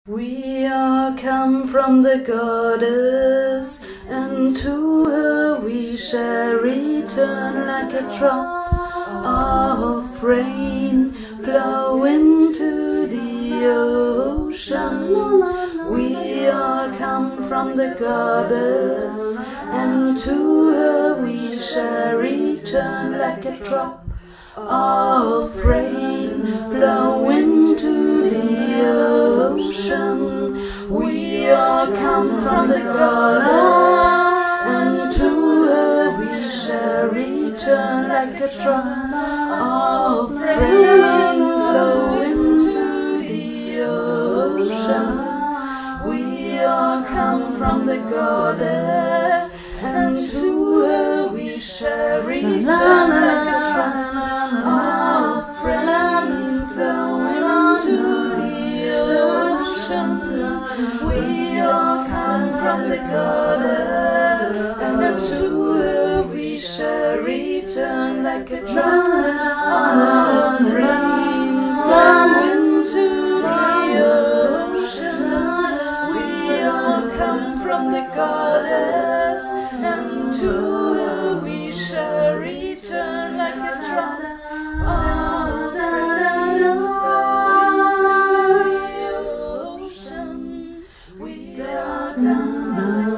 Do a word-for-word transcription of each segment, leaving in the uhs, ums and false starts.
We are come from the goddess, and to her we shall return like a drop of rain flow into the ocean. We are come from the goddess, and to her we shall return like a drop of rain flow into the ocean. We are come from the goddess, and to her we shall return like a drop of rain flow into the ocean. We are come from the goddess, and to her we shall return like a drop of rain flow into the ocean. We are come from the goddess, and to her we shall return like a drop of rain flow into the ocean. We are come from the goddess, and to her we shall return like a drop of rain flow into the ocean. We are come from the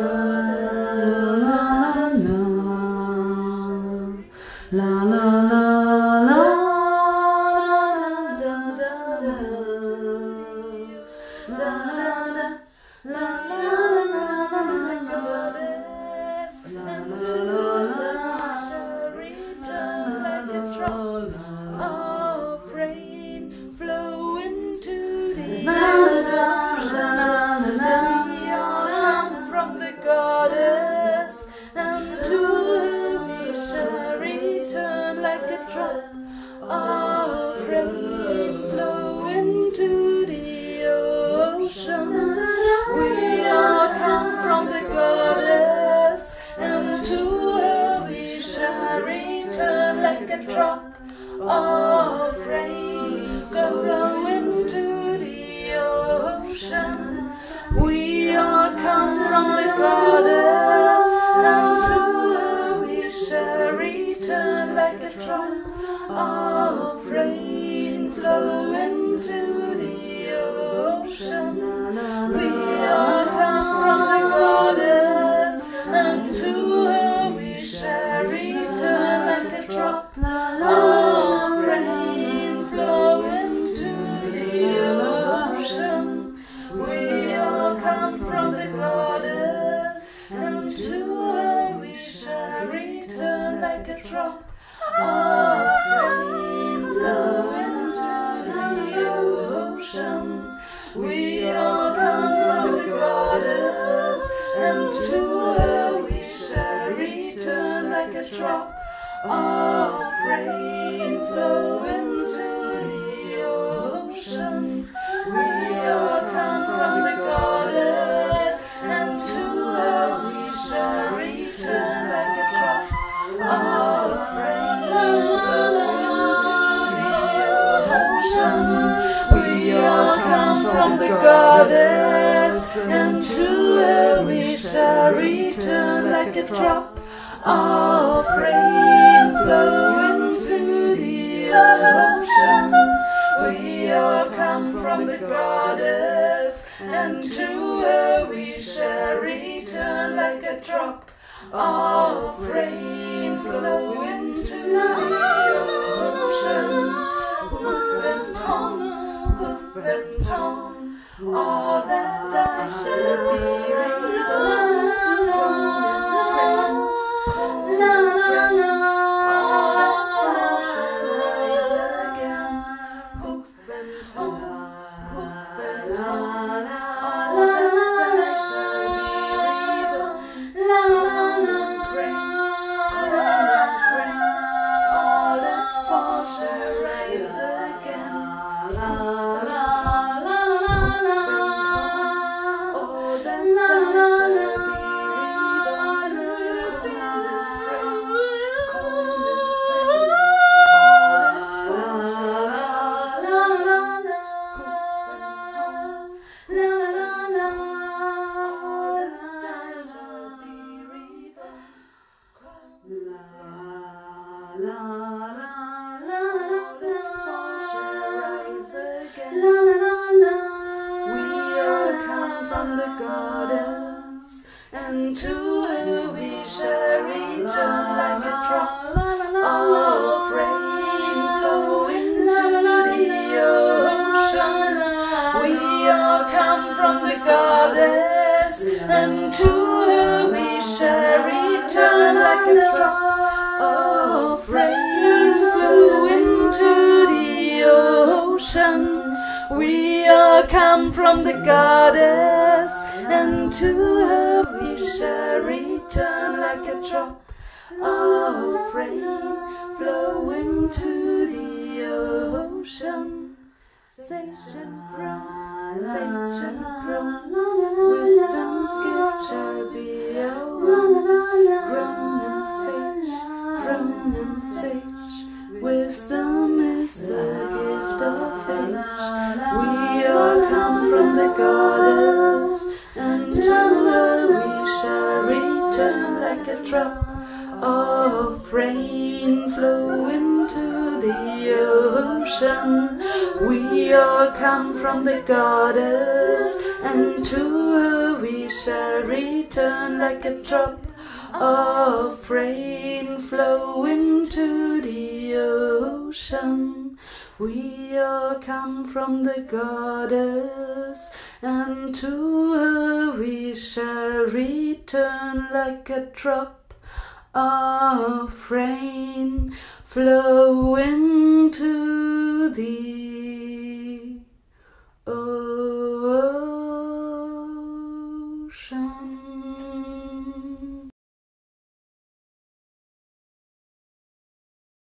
goddess. La la la la da da da da la la la goddess, and to her we shall return like a drop of rain flow into the ocean. We are come from the goddess, and to her we shall return like a drop of rain flow into the ocean. We are come from the goddess, and to her we shall return like a drop of rain flow into the ocean. We are come from the goddess, and to her we shall return like a drop of rain flow into the ocean. We are come from the goddess, and to her we shall return like a drop of rain flow into the ocean. We are come from the goddess, and to her we shall return like a drop of rain flow into the ocean. We are come from the goddess, and to her we shall return like a drop of rain flow into the ocean. We are come from the goddess, and to her we shall return like a drop of rain flow into the ocean. We are come from the goddess, and to her we shall return like a drop of rain flow into the ocean. We are come from the goddess, and to her we shall return like a drop of rain flow into the ocean. Hoof and tongue, hoof and tongue, all that I should be reborn. La la la, all that shall rise again. Hoof and tongue, hoof and tongue, all that I shall be reborn. La la la, rain, rain, all that fall shall rise again. La la la la la, all that I shall the goddess, and to her we shall return like a drop of rain flowing to the ocean. We all come from the goddess, and to her we shall return like a drop of rain flowing to the ocean. We all come from the goddess, and to her we shall return like a drop of rain flowing to the ocean. Sage and crown, sage and crown, wisdom's gift shall be ours. Crown and sage, crown and sage, wisdom is the gift of age. We all come from the goddess, and to her we shall return like a drop of rain flowing to the ocean. We all come from the goddess, and to her we shall return like a drop of rain flowing to the ocean. We all come from the goddess, and to her we shall return like a drop of rain flowing to the ocean.